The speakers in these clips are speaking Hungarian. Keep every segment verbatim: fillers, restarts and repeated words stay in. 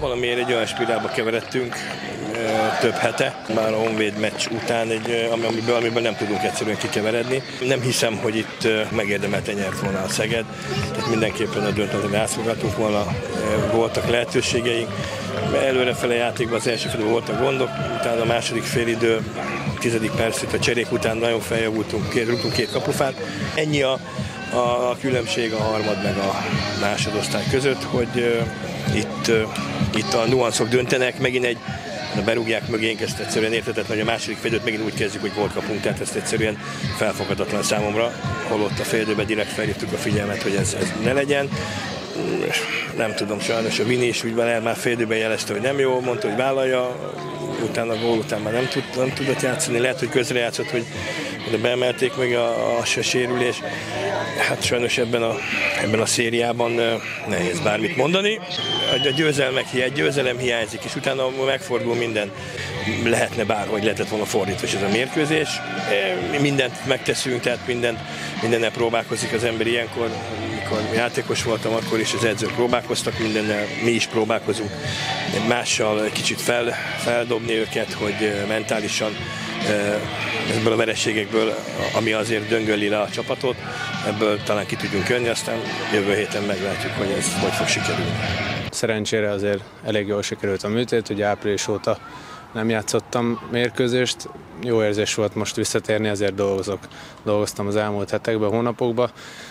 Valamiért egy olyan spirálba keveredtünk több hete, már a Honvéd meccs után, egy, amiből, amiből nem tudunk egyszerűen kikeveredni. Nem hiszem, hogy itt megérdemelten nyert volna a Szeged, tehát mindenképpen a döntetlen rászolgáltunk volna, voltak lehetőségeink. Előrefele játékban az első félidőben voltak gondok, utána a második félidő, tizedik percét a cserék után nagyon feljavultunk, két, rúgtunk két kapufát. Ennyi a, a különbség a harmad meg a másodosztály között, hogy uh, itt, uh, itt a nuanszok döntenek, megint egy berúgják mögénk, ezt egyszerűen érthetetlen, hogy a második félidőt megint úgy kezdjük, hogy gólt kapunk, tehát ezt egyszerűen felfogadatlan számomra, holott a félidőben direkt felhívtuk a figyelmet, hogy ez, ez ne legyen. Nem tudom, sajnos a Vini is úgy van, már félidőben jelezte, hogy nem jó, mondta, hogy vállalja, utána a gól után már nem, tud, nem tudott játszani, lehet, hogy közrejátszott, hogy de beemelték meg a, a sérülés. Hát sajnos ebben a, ebben a szériában nehéz bármit mondani. A győzelmek hiány, győzelem hiányzik, és utána megfordul minden. Lehetne bárhogy, lehetett volna fordítva ez a mérkőzés. Mi mindent megteszünk, tehát mindent, mindennel próbálkozik az ember ilyenkor. Mikor játékos voltam, akkor is az edzők próbálkoztak mindennel, mi is próbálkozunk mással kicsit fel, feldobni őket, hogy mentálisan ebből a vereségekből, ami azért döngöli le a csapatot, ebből talán ki tudjunk jönni, aztán jövő héten meglátjuk, hogy ez hogy fog sikerülni. Szerencsére azért elég jól sikerült a műtét, ugye április óta nem játszottam mérkőzést, jó érzés volt most visszatérni, azért dolgozok, dolgoztam az elmúlt hetekben, hónapokban.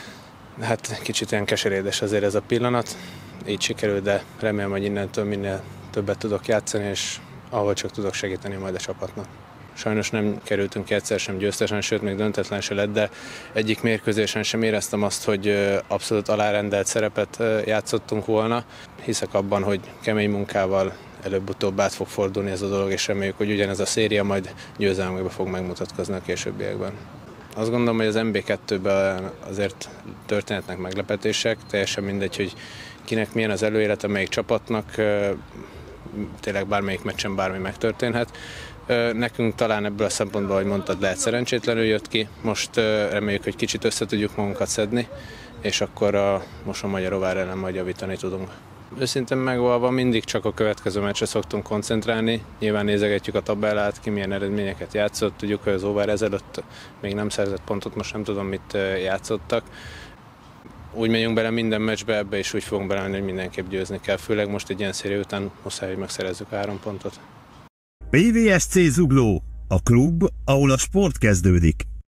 Hát kicsit ilyen keserédes azért ez a pillanat, így sikerült, de remélem, hogy innentől minél többet tudok játszani, és ahol csak tudok segíteni majd a csapatnak. Sajnos nem kerültünk ki egyszer sem győztesen, sőt még döntetlen se lett, de egyik mérkőzésen sem éreztem azt, hogy abszolút alárendelt szerepet játszottunk volna. Hiszek abban, hogy kemény munkával előbb-utóbb át fog fordulni ez a dolog, és reméljük, hogy ugyanez a széria majd győzelmekbe fog megmutatkozni a későbbiekben. Azt gondolom, hogy az en bé kettőben azért történhetnek meglepetések, teljesen mindegy, hogy kinek milyen az előélete, melyik csapatnak, tényleg bármelyik meccsen bármi megtörténhet. Nekünk talán ebből a szempontból, ahogy mondtad, lehet szerencsétlenül jött ki. Most reméljük, hogy kicsit össze tudjuk magunkat szedni, és akkor a most a Magyarovár ellen majd javítani tudunk. Őszintén megvalva mindig csak a következő meccsre szoktunk koncentrálni. Nyilván nézegetjük a tabellát, ki milyen eredményeket játszott. Tudjuk, hogy az Óvár ezelőtt még nem szerzett pontot, most nem tudom, mit játszottak. Úgy megyünk bele minden meccsbe, ebbe is úgy fogunk belemenni, hogy mindenképp győzni kell. Főleg most egy ilyen széria után muszáj, hogy megszerezzük a három pontot. pé vé es cé Zugló, a klub, ahol a sport kezdődik.